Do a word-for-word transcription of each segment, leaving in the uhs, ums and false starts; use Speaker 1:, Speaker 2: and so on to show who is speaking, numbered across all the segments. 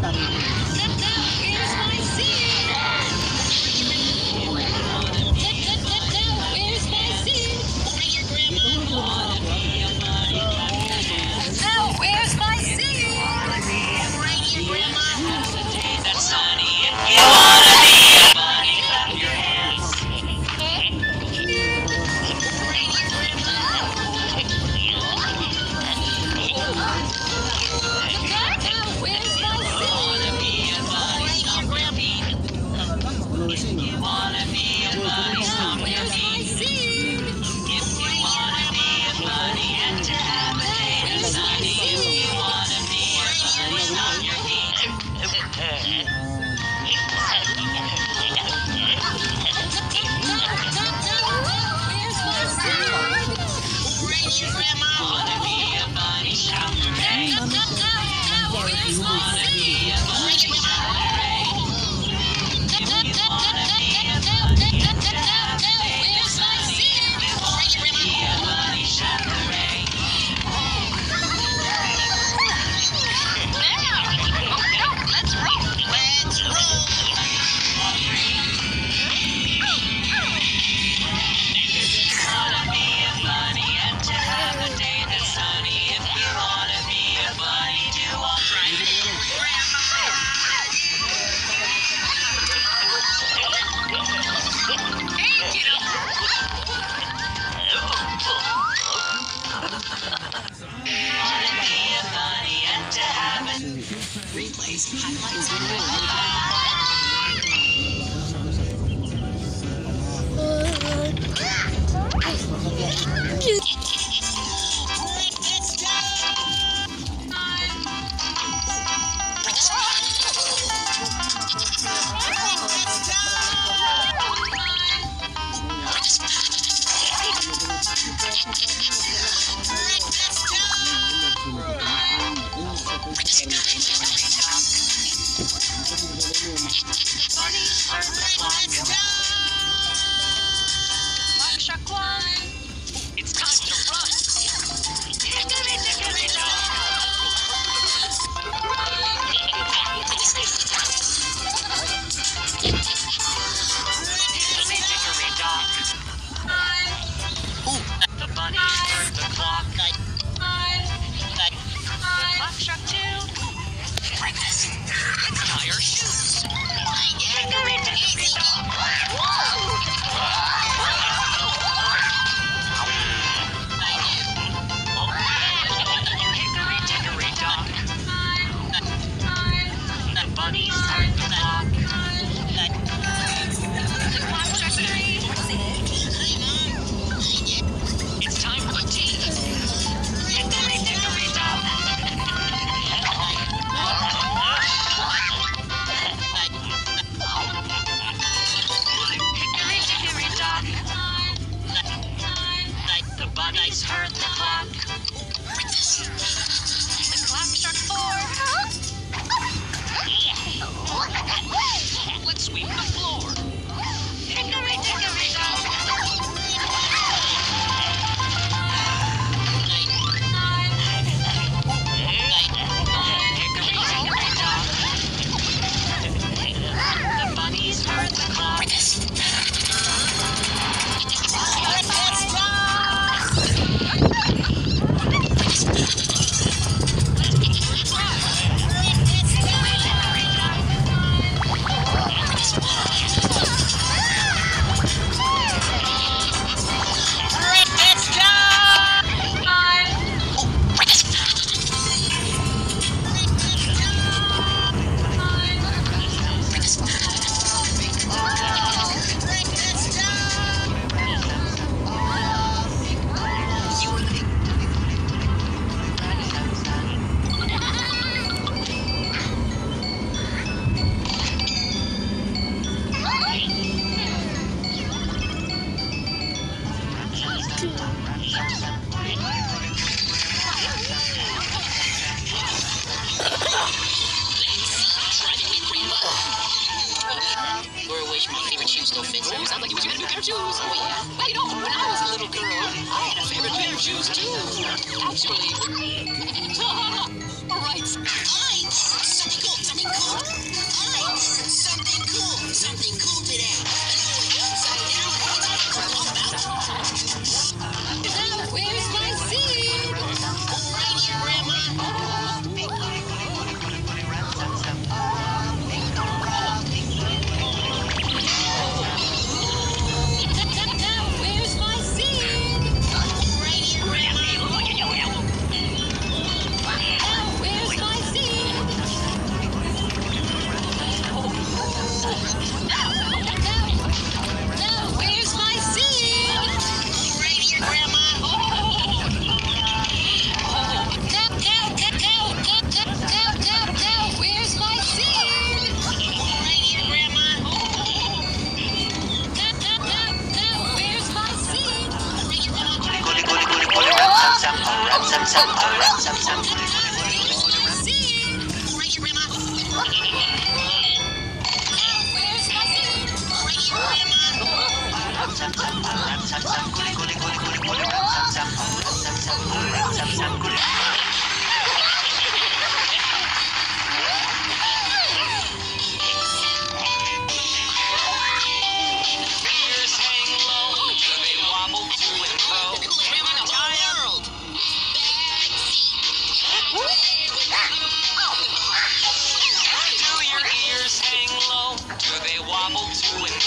Speaker 1: All right. All right. Something cool. Something cool.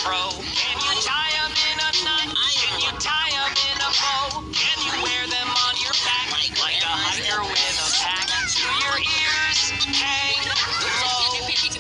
Speaker 1: fro? Can you tie 'em in a knot? Can you tie 'em in a bow? Can you wear them on your back like a hiker with a pack? Do your ears hang low?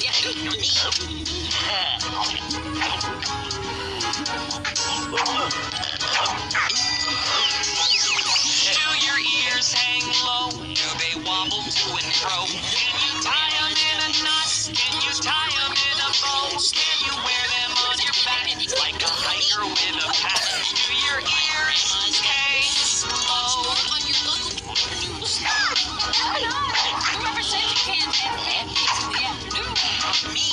Speaker 1: Do your ears hang low? Do they wobble to and fro? Can you tie 'em in a knot? Can you tie 'em in a bow? Can you wear them on your back like a hiker with a pack? Do your ears hang low?
Speaker 2: Whoever said you can't have pancakes in the afternoon, not me.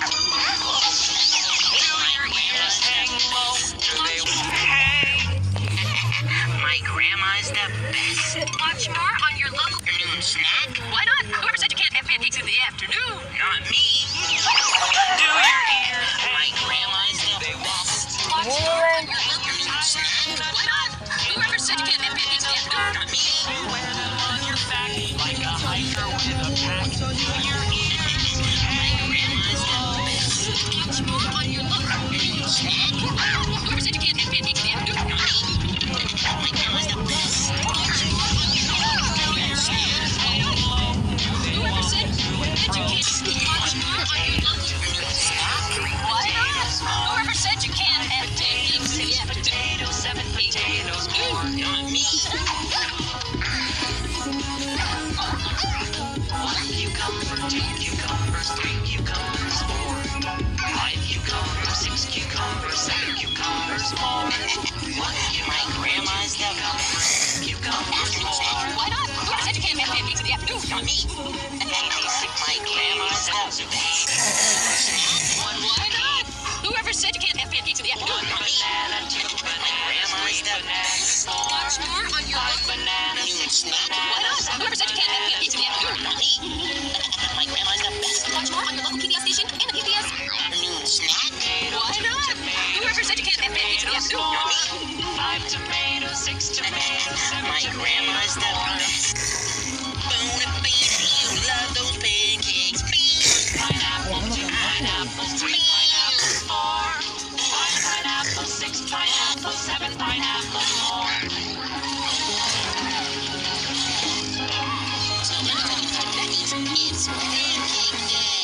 Speaker 1: Do your ears hang low? Do they hang?
Speaker 3: My grandma's the best.
Speaker 2: Watch more on your local
Speaker 3: Afternoon snack?
Speaker 2: Why not? Whoever said you can't have pancakes in the afternoon?
Speaker 3: Not me.
Speaker 1: Do your ears
Speaker 3: My
Speaker 1: hang low?
Speaker 3: grandma's the best.
Speaker 2: Watch more on your local
Speaker 3: Afternoon snack?
Speaker 2: Why not? Whoever said you can't have pancakes in the afternoon?
Speaker 3: Not me.
Speaker 1: Wear them on your back like a hiker with a pack. Do your ears hang low?
Speaker 2: Watch more on your local
Speaker 3: Afternoon snack?
Speaker 2: Whoever said you can't have pancakes in the afternoon?
Speaker 3: Not me. My grandma's the best. Afternoon snack?
Speaker 2: Whoever said that you can't watch more on your local
Speaker 3: Afternoon snack?
Speaker 2: Why not? Whoever said you can't have pancakes in the afternoon?
Speaker 1: Potatoes, seven potatoes more.
Speaker 3: Not me.
Speaker 1: One cucumber, two cucumbers, three cucumbers, four, five cucumbers, six cucumbers, seven cucumbers more. One
Speaker 3: My grandma's the best.
Speaker 1: cucumbers more.
Speaker 2: Why not? Whoever said you can't have pancakes in the afternoon?
Speaker 3: Not me. My grandma's the best.
Speaker 1: One
Speaker 2: Why not? Whoever said you can't have pancakes in the afternoon?
Speaker 1: One banana, two bananas, three bananas, four,
Speaker 2: Watch more on your
Speaker 1: five
Speaker 2: local
Speaker 1: bananas, six
Speaker 2: Why
Speaker 1: bananas,
Speaker 2: not?
Speaker 1: seven
Speaker 2: Whoever said you can't have pancakes in the afternoon?
Speaker 3: Not me. My grandma's the best.
Speaker 2: Watch more on your local P B S station and the P B S.
Speaker 3: Afternoon snack?
Speaker 2: Why not? Whoever said you can't have pancakes in the afternoon?
Speaker 1: more. Five tomatoes, six tomatoes, seven
Speaker 3: My grandma's the
Speaker 1: tomatoes
Speaker 3: best. Bona fide, you love those pancakes. Please.
Speaker 1: Pineapple, two pineapples, three pineapples, four, five pineapples, six pineapples, seven pineapples more.
Speaker 3: It's pancake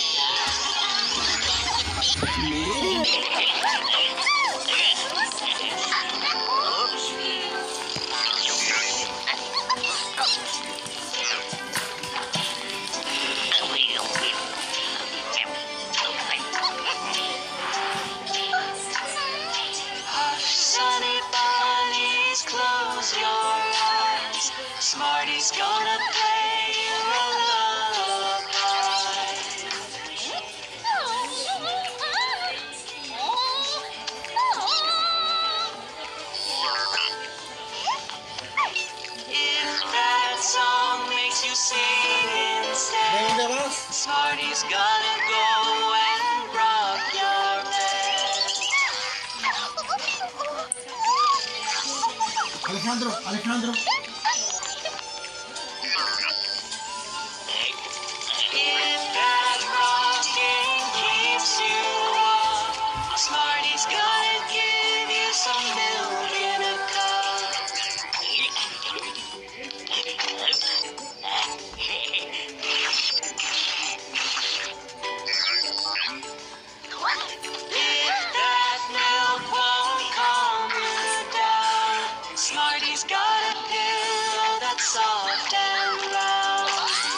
Speaker 1: Hush, sunny bunnies, close your eyes. Smarty's gonna play you a lullaby. If that song makes you sing instead, Smarty's gonna go and rock your bed.
Speaker 4: Alejandro, Alejandro.
Speaker 1: If that rocking keeps you warm, Smarty's gonna give you some milk in a cup. If that milk won't calm you down, Smarty's got a pillow that's soft and round.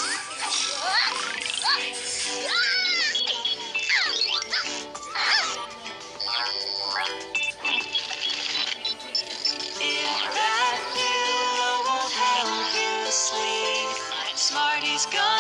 Speaker 1: If that pillow won't help you sleep, Smarty's gonna